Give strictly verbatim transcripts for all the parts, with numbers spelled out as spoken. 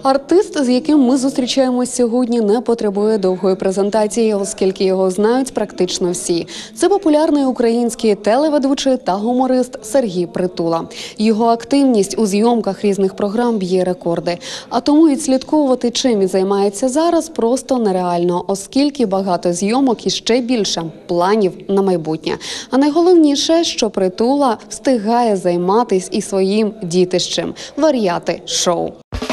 Артист, з яким ми зустрічаємось сьогодні, не потребує довгої презентації, оскільки його знають практично всі. Це популярний український телеведучий та гуморист Сергій Притула. Його активність у зйомках різних програм б'є рекорди. А тому відслідковувати, чим він займається зараз, просто нереально, оскільки багато зйомок і ще більше планів на майбутнє. А найголовніше, що Притула встигає займатися і своїм дітищем – варіати-шоу.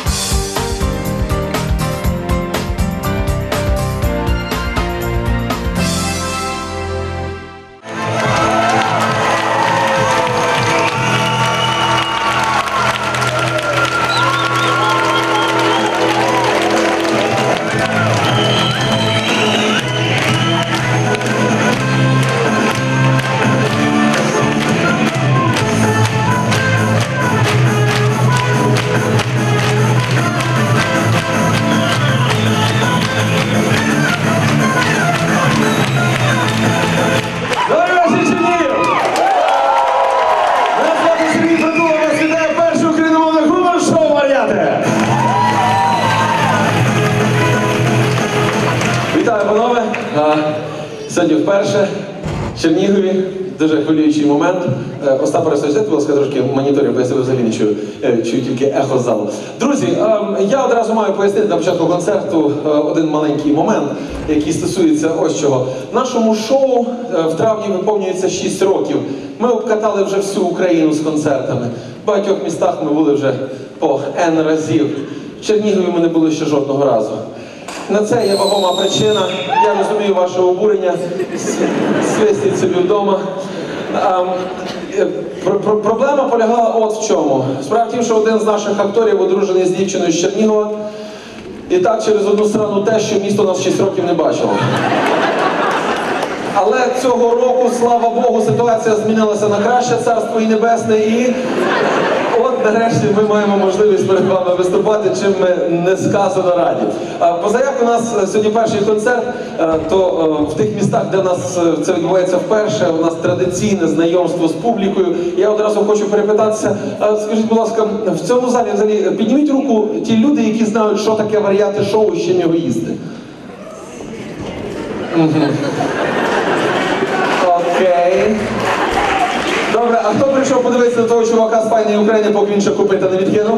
Сьогодні вперше в Чернігові, дуже хвилюючий момент. Остап Борисович, дайте, будь ласка, трошки моніторів, бо я себе взагалі не чую, чую тільки ехо з залу. Друзі, я одразу маю пояснити на початку концерту один маленький момент, який стосується ось чого. Нашому шоу в травні виповнюється шість років. Ми обкатали вже всю Україну з концертами. В багатьох містах ми були вже по N разів. В Чернігові ми не були ще жодного разу. На це є вагома причина. Я розумію ваше обурення. Свистіть собі вдома. Проблема полягала от в чому. Справа в тім, що один з наших акторів одружений з дівчиною з Чернігова. І так через одну сторону те, що місто нас шість років не бачило. Але цього року, слава Богу, ситуація змінилася на краще, царство і небесне, і от нарешті ми маємо можливість перед вами виступати, чим ми несказано раді. Позаяк у нас сьогодні перший концерт, то в тих містах, де у нас це відбувається вперше, у нас традиційне знайомство з публікою. Я одразу хочу перепитатися, скажіть, будь ласка, в цьому залі взагалі підніміть руку ті люди, які знають, що таке варіати-шоу і з чим його їсти. Окей. Добре, а хто прийшов подивитися на того чувака з файної України, поки він ще купити не відкинув?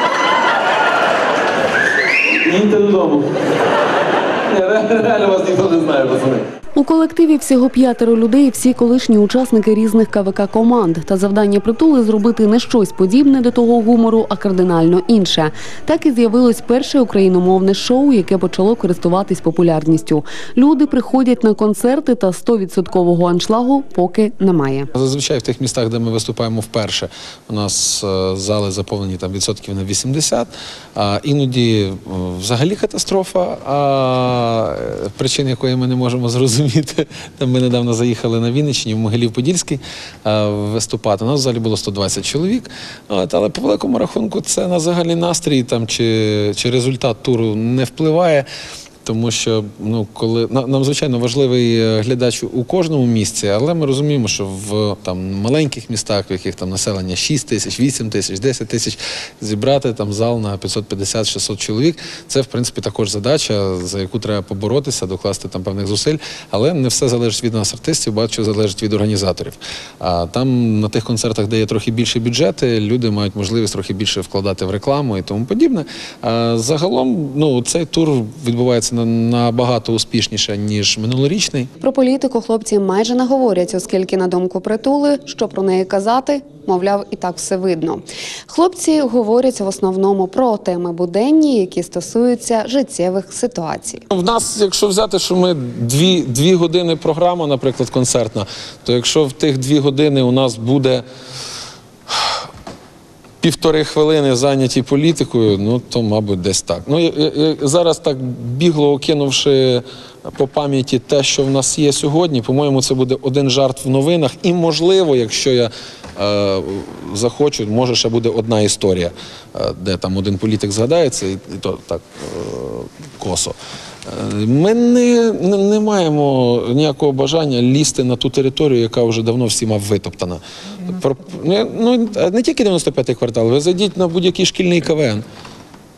Їдьте додому. Ні, реально вас ніхто не знає, пацани. У колективі всього п'ятеро людей, всі колишні учасники різних ка ве ка команд. Та завдання Притули – зробити не щось подібне до того гумору, а кардинально інше. Так і з'явилось перше україномовне шоу, яке почало користуватись популярністю. Люди приходять на концерти, та сто відсотків аншлагу поки немає. Зазвичай в тих містах, де ми виступаємо вперше, у нас зали заповнені там відсотків на вісімдесят, а іноді взагалі катастрофа, а причин якої ми не можемо зрозуміти. Там ми недавно заїхали на Вінниччині, в Могилів-Подільський виступати. У нас в залі було сто двадцять чоловік, але по великому рахунку це на загальний настрій там, чи, чи результат туру не впливає. Тому що ну, коли, нам, звичайно, важливий глядач у кожному місці, але ми розуміємо, що в там, маленьких містах, в яких там населення шість тисяч, вісім тисяч, десять тисяч, зібрати там зал на п'ятсот п'ятдесят - шістсот чоловік, це, в принципі, також задача, за яку треба поборотися, докласти там певних зусиль, але не все залежить від нас, артистів, багато чого залежить від організаторів. А там на тих концертах, де є трохи більше бюджети, люди мають можливість трохи більше вкладати в рекламу і тому подібне. А загалом, ну, цей тур відбувається набагато успішніше, ніж минулорічний. Про політику хлопці майже не говорять, оскільки, на думку Притули, що про неї казати, мовляв, і так все видно. Хлопці говорять в основному про теми буденні, які стосуються життєвих ситуацій. В нас, якщо взяти, що ми дві, дві години програма, наприклад, концертна, то якщо в тих дві години у нас буде півтори хвилини зайняті політикою, ну, то, мабуть, десь так. Ну, я, я, зараз так бігло, окинувши по пам'яті те, що в нас є сьогодні, по-моєму, це буде один жарт в новинах. І, можливо, якщо я е, захочу, може, ще буде одна історія, е, де там один політик згадається, і, і то так е, косо. Ми не, не, не маємо ніякого бажання лізти на ту територію, яка вже давно всіма витоптана. Mm-hmm. Про, ну, не тільки дев'яносто п'ятий квартал, ви зайдіть на будь-який шкільний ка ве ен.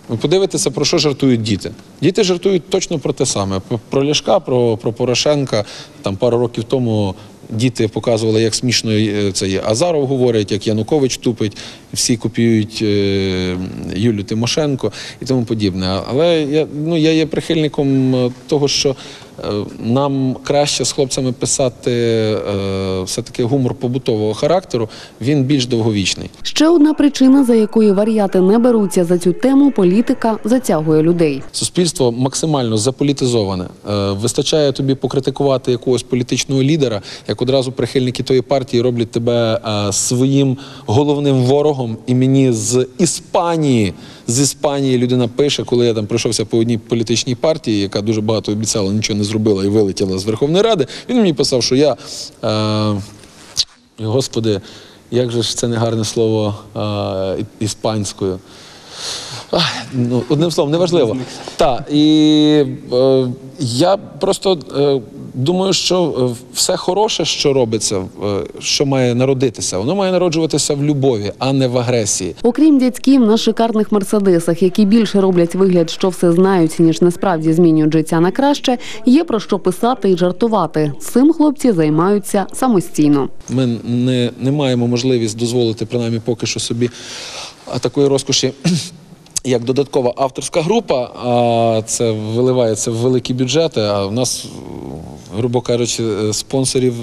Ви подивитеся, про що жартують діти. Діти жартують точно про те саме. Про Ляшка, про, про Порошенка. Там пару років тому діти показували, як смішно це є. Азаров говорить, як Янукович тупить, всі копіюють е, Юлію Тимошенко і тому подібне. Але я, ну, я є прихильником того, що е, нам краще з хлопцями писати е, все-таки гумор побутового характеру, він більш довговічний. Ще одна причина, за якою вар'яти не беруться за цю тему, політика затягує людей. Суспільство максимально заполітизоване. Е, Вистачає тобі покритикувати якогось політичного лідера, як одразу прихильники тої партії роблять тебе е, своїм головним ворогом. І мені з Іспанії, з Іспанії людина пише, коли я там пройшовся по одній політичній партії, яка дуже багато обіцяла, нічого не зробила і вилетіла з Верховної Ради, він мені писав, що я, е, господи, як же ж це не гарне слово е, іспанською. Ах, ну, одним словом, неважливо. Так, і е, я просто е, думаю, що все хороше, що робиться, е, що має народитися, воно має народжуватися в любові, а не в агресії. Окрім дядьків на шикарних мерседесах, які більше роблять вигляд, що все знають, ніж насправді змінюють життя на краще, є про що писати і жартувати. Цим хлопці займаються самостійно. Ми не, не маємо можливість дозволити, принаймні поки що собі, такої розкоші, як додаткова авторська група, а це виливається в великі бюджети, а в нас, грубо кажучи, спонсорів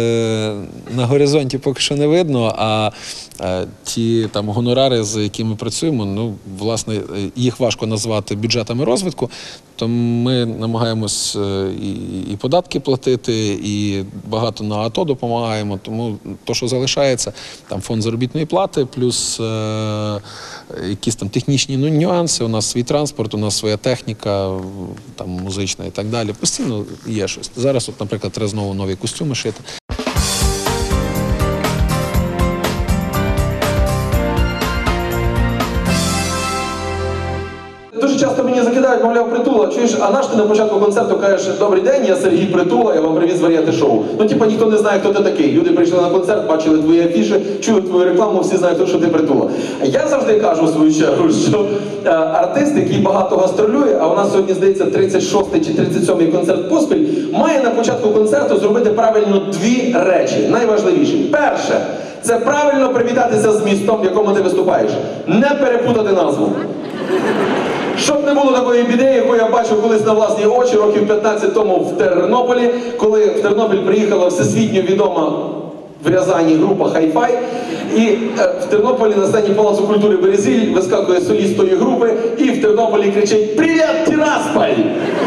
на горизонті поки що не видно, а ті там гонорари, з якими працюємо, ну, власне, їх важко назвати бюджетами розвитку, то ми намагаємось і, і податки платити, і багато на АТО допомагаємо, тому то, що залишається, там фонд заробітної плати, плюс е, якісь там технічні ну, нюанси, у нас свій транспорт, у нас своя техніка, там музична і так далі. Постійно є щось. Зараз, от, наприклад, треба знову нові костюми шити. Дуже часто мені закидають, мовляв, Притула, чуєш, а наш ти на початку концерту кажеш, добрий день, я Сергій Притула, я вам привіз вар'яти шоу. Ну, типа, ніхто не знає, хто ти такий. Люди прийшли на концерт, бачили твої афіші, чули твою рекламу, всі знають, що ти Притула. Я завжди кажу, в свою чергу, що е, артист, який багато гастролює, а у нас сьогодні, здається, тридцять шостий чи тридцять сьомий концерт поспіль, має на початку концерту зробити правильно дві речі, найважливіші. Перше, це правильно привітатися з містом, в якому ти виступаєш. Не перепутати назву. Щоб не було такої біди, яку я бачив колись на власні очі років п'ятнадцять тому в Тернополі, коли в Тернопіль приїхала всесвітньо відома в Рязані група Hi-Fi, і е, в Тернополі на сцені Палацу культури Березіль вискакує соліст тої групи і в Тернополі кричить «Привіт, Тирасполь!»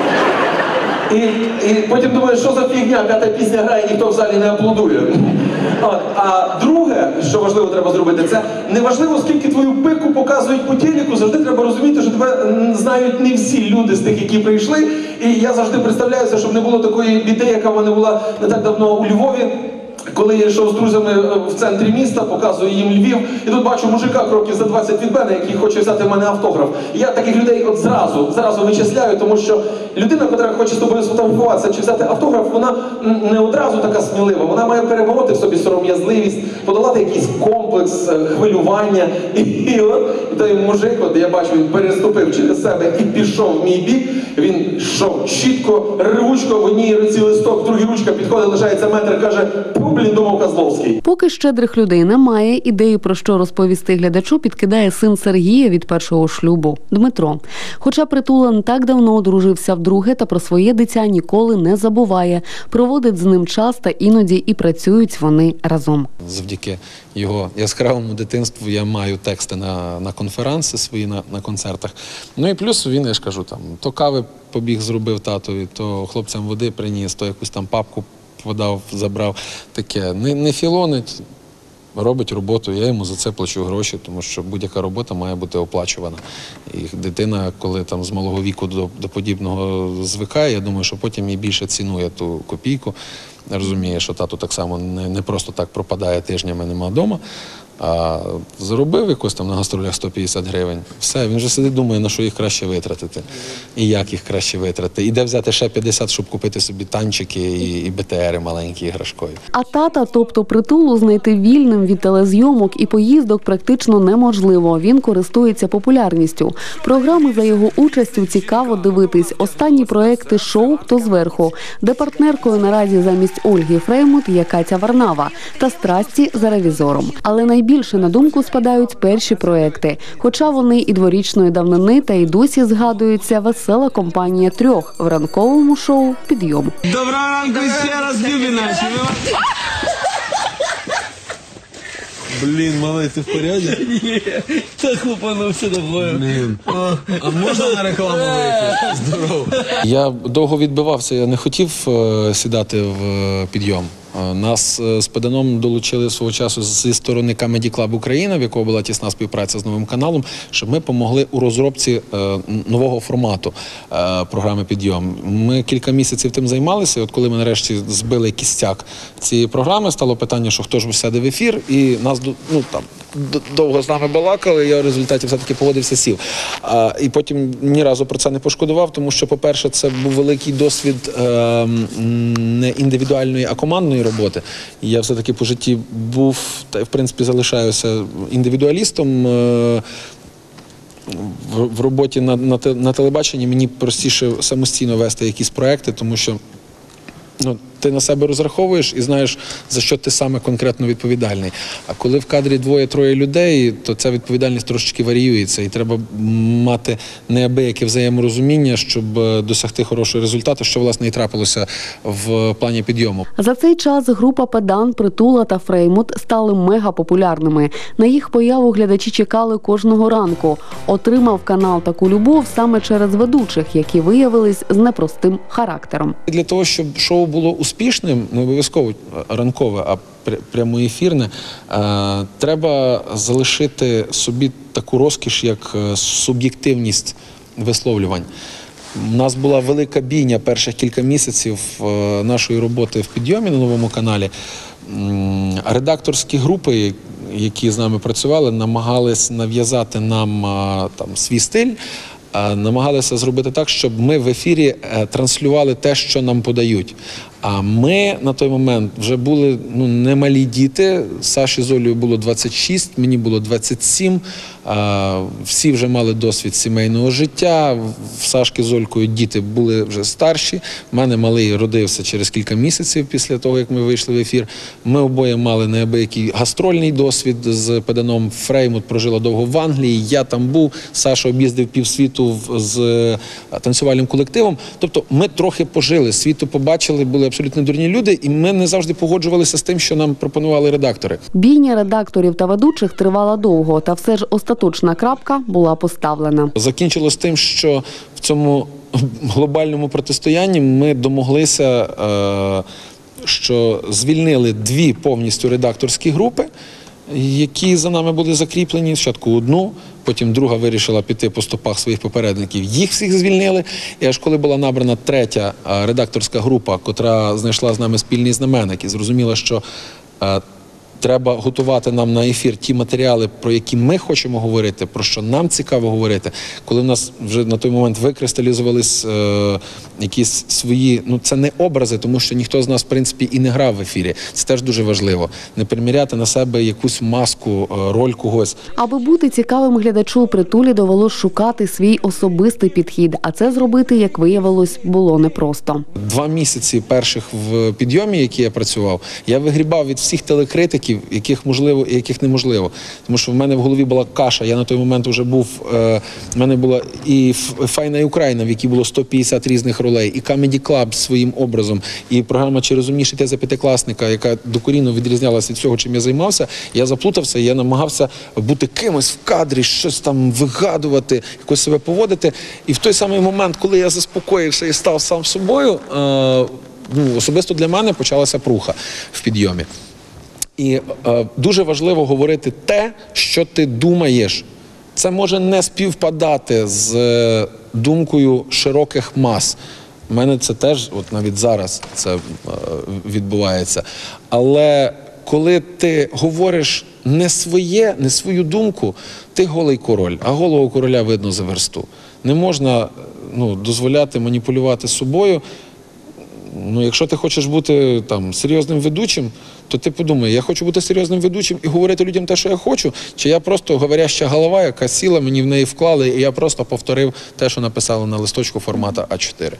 І, і потім думаю, що за фігня, п'ята пісня грає, ніхто в залі не аплодує. От. А друге, що важливо треба зробити, це неважливо, скільки твою пику показують по телеку, завжди треба розуміти, що тебе знають не всі люди з тих, які прийшли. І я завжди представляюся, щоб не було такої біди, яка в мене була не так давно у Львові. Коли я йшов з друзями в центрі міста, показую їм Львів, і тут бачу мужика кроків за двадцять від мене, який хоче взяти в мене автограф. І я таких людей от зразу, зразу вичисляю, тому що людина, яка хоче з тобою сфотографуватися чи взяти автограф, вона не одразу така смілива, вона має перебороти в собі сором'язливість, подолати якийсь комплекс, хвилювання. І, і от і той мужик, от я бачу, він переступив через себе і пішов в мій бік. Він йшов чітко, рвучко, в одній руці листок, в другій ручка підходить, лишається метр, каже, блін, думав Козловський. Поки щедрих людей немає, ідею про що розповісти глядачу підкидає син Сергія від першого шлюбу – Дмитро. Хоча Притула не так давно одружився вдруге та про своє дитя ніколи не забуває. Проводить з ним час та іноді і працюють вони разом. Завдяки його яскравому дитинству я маю тексти на, на конференси свої, на, на концертах. Ну і плюс він, я ж кажу, там, то кави побіг зробив татові, то хлопцям води приніс, то якусь там папку подав, забрав, таке. Не, не філонить, робить роботу, я йому за це плачу гроші, тому що будь-яка робота має бути оплачувана. І дитина, коли там з малого віку до, до подібного звикає, я думаю, що потім і більше цінує ту копійку, розуміє, що тато так само не, не просто так пропадає тижнями, нема вдома. А заробив якось там на гастролях сто п'ятдесят гривень, все, він вже сидить, думає, на що їх краще витратити, і як їх краще витратити, і де взяти ще п'ятдесят, щоб купити собі танчики і, і БТРи маленькі іграшкові. А тата, тобто Притулу, знайти вільним від телезйомок і поїздок практично неможливо. Він користується популярністю. Програми за його участю цікаво дивитись. Останні проекти шоу «Хто зверху», де партнеркою наразі замість Ольги Фреймут є Катя Варнава та «Страсті за ревізором». Але найбільше на думку спадають перші проекти. Хоча вони і дворічної давнини, та й досі згадується весела компанія трьох в ранковому шоу «Підйом». Доброго ранку ще раз, любі наші. Блін, малий, ти в порядку? Ні, так хлопанувся тобою. Блін. А можна на рекламу вийти? Здорово. Я довго відбивався, я не хотів е, сідати в е, підйом. Е, Нас е, з Педаном долучили свого часу зі сторони Comedy Club Україна, в якого була тісна співпраця з новим каналом, щоб ми допомогли у розробці е, нового формату е, програми «Підйом». Ми кілька місяців тим займалися, і от коли ми нарешті збили кістяк цієї програми, стало питання, що хто ж сяде в ефір, і нас ну, там, довго з нами балакали, я в результаті все-таки погодився, сів. А, і потім ні разу про це не пошкодував, тому що, по-перше, це був великий досвід е, не індивідуальної, а командної роботи. І я все-таки по житті був, та в принципі залишаюся індивідуалістом. Е, в, в роботі на, на, на телебаченні мені простіше самостійно вести якісь проекти, тому що ну, ти на себе розраховуєш і знаєш, за що ти саме конкретно відповідальний. А коли в кадрі двоє-троє людей, то ця відповідальність трошечки варіюється. І треба мати неабияке взаєморозуміння, щоб досягти хорошого результату, що, власне, і трапилося в плані підйому. За цей час група Педан, Притула та Фреймут стали мегапопулярними. На їх появу глядачі чекали кожного ранку. Отримав канал таку любов саме через ведучих, які виявились з непростим характером. Для того, щоб шоу було успішним, не обов'язково ранкове, а прямоефірне, треба залишити собі таку розкіш, як суб'єктивність висловлювань. У нас була велика бійня перших кілька місяців нашої роботи в «Підйомі» на новому каналі. Редакторські групи, які з нами працювали, намагались нав'язати нам там свій стиль, намагалися зробити так, щоб ми в ефірі транслювали те, що нам подають. А ми на той момент вже були ну, немалі діти. Саші з Олею було двадцять шість, мені було двадцять сім. А, всі вже мали досвід сімейного життя. В Сашки з Олькою діти були вже старші. У мене малий родився через кілька місяців після того, як ми вийшли в ефір. Ми обоє мали неабиякий гастрольний досвід з Педаном. Фреймут прожила довго в Англії, я там був. Саша об'їздив півсвіту з танцювальним колективом. Тобто ми трохи пожили, світу побачили, були абсолютно дурні люди, і ми не завжди погоджувалися з тим, що нам пропонували редактори. Бійня редакторів та ведучих тривала довго, та все ж остаточна крапка була поставлена. Закінчилось тим, що в цьому глобальному протистоянні ми домоглися, е, що звільнили дві повністю редакторські групи, які за нами були закріплені. Спочатку одну, потім друга вирішила піти по стопах своїх попередників. Їх всіх звільнили. І аж коли була набрана третя редакторська група, котра знайшла з нами спільний знаменник і зрозуміла, що е, треба готувати нам на ефір ті матеріали, про які ми хочемо говорити, про що нам цікаво говорити. Коли в нас вже на той момент викристалізувались е, якісь свої, ну це не образи, тому що ніхто з нас, в принципі, і не грав в ефірі. Це теж дуже важливо. Не приміряти на себе якусь маску, е, роль когось. Аби бути цікавим глядачу, Притулі довелось шукати свій особистий підхід, а це зробити, як виявилось, було непросто. Два місяці перших в «Підйомі», які я працював, я вигрібав від всіх телекритиків, яких можливо і яких неможливо. Тому що в мене в голові була каша. Я на той момент вже був, е, в мене була і «Файна Україна», в якій було сто п'ятдесят різних ролей, і Comedy Club своїм образом, і програма «Чи розумніший ти за п'ятикласника», яка докорінно відрізнялася від всього, чим я займався. Я заплутався, я намагався бути кимось в кадрі, щось там вигадувати, якось себе поводити. І в той самий момент, коли я заспокоївся і став сам собою, е, ну, особисто для мене почалася пруха в «Підйомі». І е, дуже важливо говорити те, що ти думаєш. Це може не співпадати з е, думкою широких мас. У мене це теж, от навіть зараз це е, відбувається. Але коли ти говориш не своє, не свою думку, ти голий король, а голого короля видно за версту. Не можна ну, дозволяти маніпулювати собою. Ну, якщо ти хочеш бути там серйозним ведучим, то ти подумай, я хочу бути серйозним ведучим і говорити людям те, що я хочу, чи я просто говоряща голова, яка сіла, мені в неї вклали, і я просто повторив те, що написали на листочку формату а чотири.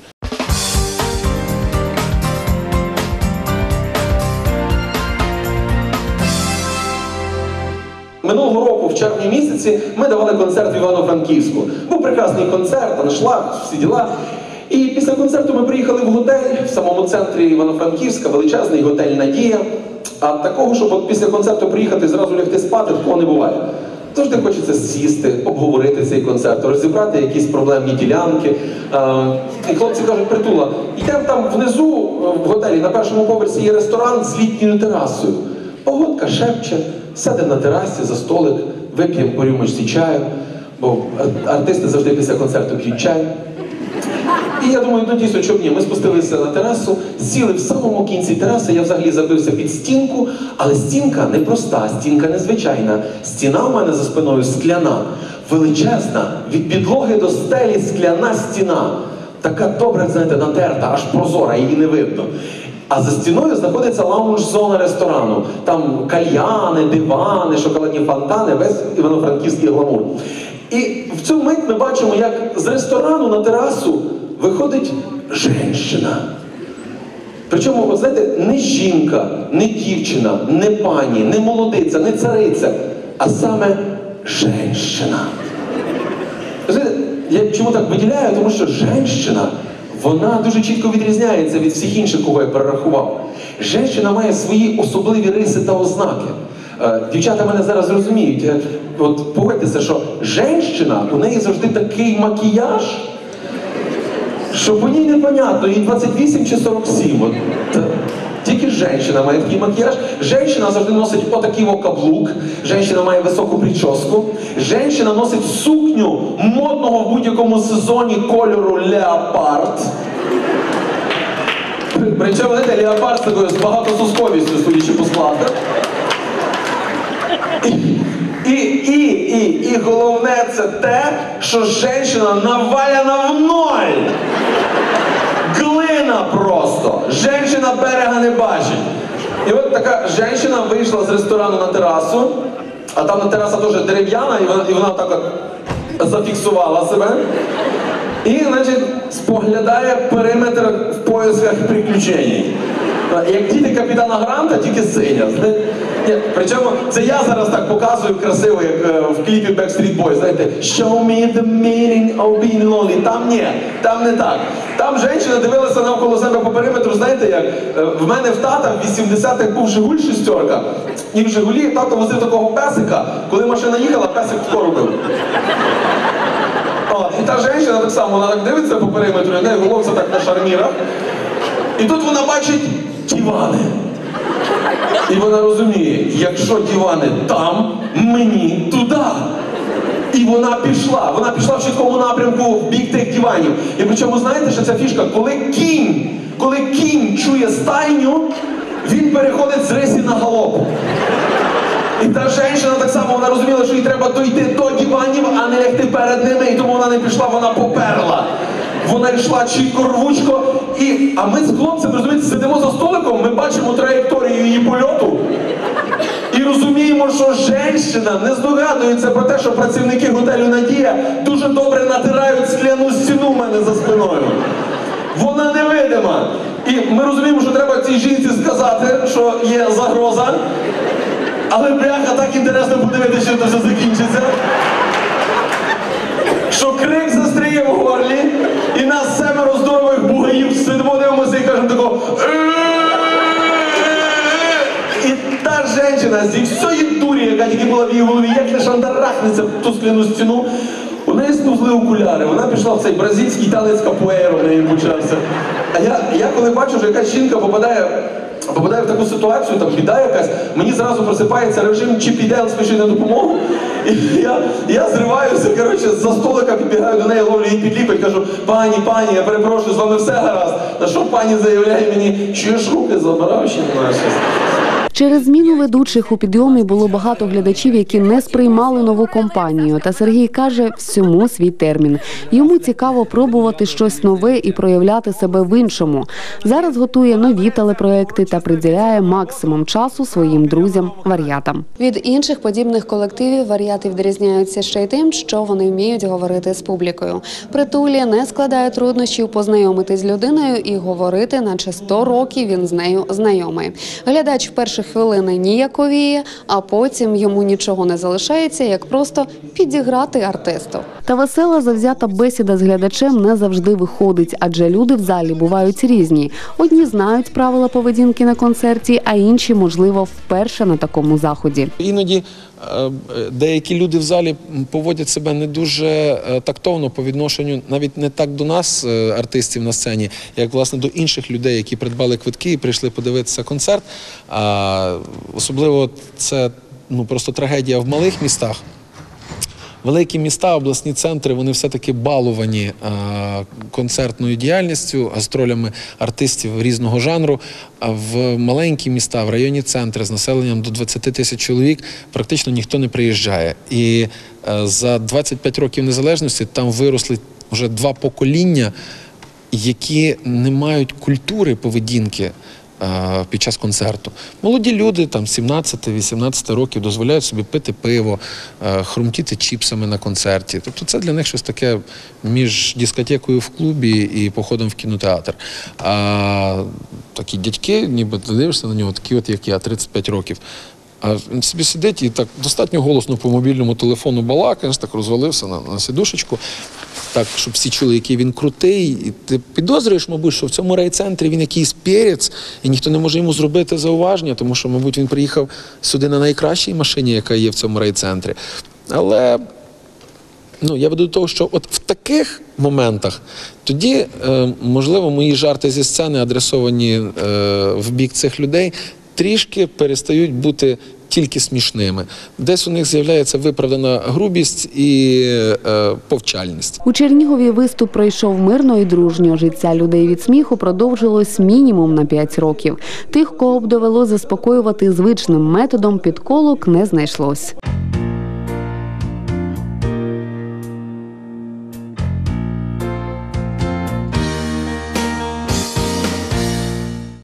Минулого року, в червні місяці, ми давали концерт в Івано-Франківську. Був прекрасний концерт, аншлаг, всі діла. І після концерту ми приїхали в готель в самому центрі Івано-Франківська, величезний готель «Надія». А такого, щоб от після концерту приїхати і зразу лягти спати, такого не буває. Завжди хочеться сісти, обговорити цей концерт, розібрати якісь проблемні ділянки. І хлопці кажуть: Притула, йдемо там внизу в готелі, на першому поверсі є ресторан з літньою терасою. Погодка шепче, сядемо на терасі за столик, вип'ємо по рюмочці чаю, бо артисти завжди після концерту п'ють чай. І я думаю, ну дійсно, чому ні? Ми спустилися на терасу, сіли в самому кінці тераси, я взагалі забився під стінку, але стінка не проста, стінка незвичайна. Стіна у мене за спиною скляна, величезна, від підлоги до стелі скляна стіна. Така добре, знаєте, натерта, аж прозора, її не видно. А за стіною знаходиться лаунж-зона ресторану. Там кальяни, дивани, шоколадні фонтани, весь івано-франківський гламур. І в цю мить ми бачимо, як з ресторану на терасу виходить жінка. Причому, от знаєте, не жінка, не дівчина, не пані, не молодиця, не цариця, а саме жінка. Знаєте, я чому так виділяю? Тому що жінка, вона дуже чітко відрізняється від всіх інших, кого я перерахував. Жінка має свої особливі риси та ознаки. Дівчата мене зараз зрозуміють. От погодьтеся, що жінка, у неї завжди такий макіяж, що по ній непонятно, їй двадцять вісім чи сорок сім. От, тільки жінка має такий макіяж. Жінка завжди носить отакий каблук, жінка має високу прическу, жінка носить сукню модного в будь-якому сезоні кольору леопард. Причому, знаєте, леопард з такою з багатосусковістю, судячи по складу. І, і, і, і, і головне це те, що жінка наваляна в ноль. Глина просто. Жінка берега не бачить. І от така жінка вийшла з ресторану на терасу, а там на тераса теж дерев'яна, і вона, і вона так от зафіксувала себе. І, значить, споглядає периметр в поисках приключень. Як діти капітана Гранта, тільки синя. Причому це я зараз так показую красиво, як в кліпі Backstreet Boys, знаєте, show me the meaning of being lonely. Там ні, там не так. Там жінка дивилася навколо себе по периметру, знаєте як, в мене в тата в вісімдесятих був Жигуль шістерка, і в Жигулі тато возив такого песика, коли машина їхала, песик тако робив. От, і та жінка так само, вона так дивиться по периметру, і в неї головця так на шарнірах. І тут вона бачить дивани. І вона розуміє, якщо дивани там, мені туди. І вона пішла. Вона пішла в чіткому напрямку в бік тих диванів. І причому, знаєте, що ця фішка, коли кінь, коли кінь чує стайню, він переходить з рисі на галоп. І та жінка так само, вона розуміла, що їй треба дойти до диванів, а не лягти перед ними, і тому вона не пішла, вона поперла. Вона йшла чітко, рвучко, і, а ми з хлопцем, розумієте, сидимо за столиком, ми бачимо траєкторію її польоту, і розуміємо, що жінка не здогадується про те, що працівники готелю «Надія» дуже добре натирають скляну стіну в мене за спиною. Вона невидима. І ми розуміємо, що треба цій жінці сказати, що є загроза, але, бляха, так інтересно подивитися, що це все закінчиться. Що крик застріє в горлі, і нас семеро здорових бугаїв сидимо, дивимося і кажемо такого і та жінка зі всієї дурі, яка тільки була в її голові, як не шандарахнеться в ту скляну стіну, у неї сповзли окуляри, вона пішла в цей бразильський танець капуейро, в неї почався. А я, я коли бачу, що якась жінка попадає попадає в таку ситуацію, там біда якась, мені зразу просипається режим «Чіп і Дейл спішить на допомогу». І я, я зриваюся, коротше, за столика підбігаю до неї, ловлю її підліпи і кажу: «Пані, пані, я перепрошую, з вами все гаразд». На що пані заявляє мені: «Чуєш, руки забирав ще не знаєш». Через зміну ведучих у підйомі було багато глядачів, які не сприймали нову компанію. Та Сергій каже, всьому свій термін. Йому цікаво пробувати щось нове і проявляти себе в іншому. Зараз готує нові телепроекти та приділяє максимум часу своїм друзям-вар'ятам. Від інших подібних колективів вар'яти відрізняються ще й тим, що вони вміють говорити з публікою. Притулі не складає труднощів познайомитись з людиною і говорити, наче сто років він з нею знайомий. Глядач в перші хвилини ніяковіє, а потім йому нічого не залишається, як просто підіграти артисту. Та весела, завзята бесіда з глядачем не завжди виходить, адже люди в залі бувають різні. Одні знають правила поведінки на концерті, а інші, можливо, вперше на такому заході. Іноді е, деякі люди в залі поводять себе не дуже е, тактовно по відношенню навіть не так до нас, е, артистів на сцені, як, власне, до інших людей, які придбали квитки і прийшли подивитися концерт. А, особливо це ну, просто трагедія в малих містах. Великі міста, обласні центри, вони все-таки баловані а, концертною діяльністю, гастролями артистів різного жанру. А в маленькі міста, в районні центри з населенням до двадцяти тисяч чоловік практично ніхто не приїжджає. І а, за двадцять п'ять років незалежності там виросли вже два покоління, які не мають культури поведінки під час концерту. Молоді люди, там сімнадцяти-вісімнадцяти років, дозволяють собі пити пиво, хрумтіти чіпсами на концерті. Тобто це для них щось таке між дискотекою в клубі і походом в кінотеатр. А такі дядьки, ніби ти дивишся на нього, такі от як я, тридцять п'ять років. А він собі сидить і так достатньо голосно по мобільному телефону балакає, так розвалився на, на сідушечку, так, щоб всі чули, який він крутий. І ти підозрюєш, мабуть, що в цьому райцентрі він якийсь перець, і ніхто не може йому зробити зауваження, тому що, мабуть, він приїхав сюди на найкращій машині, яка є в цьому райцентрі. Але ну, я веду до того, що от в таких моментах тоді, е, можливо, мої жарти зі сцени, адресовані е, в бік цих людей, трішки перестають бути тільки смішними. Десь у них з'являється виправдана грубість і е, повчальність. У Чернігові виступ пройшов мирно і дружньо. Життя людей від сміху продовжилось мінімум на п'ять років. Тих, кого б довело заспокоювати звичним методом, підколок не знайшлось.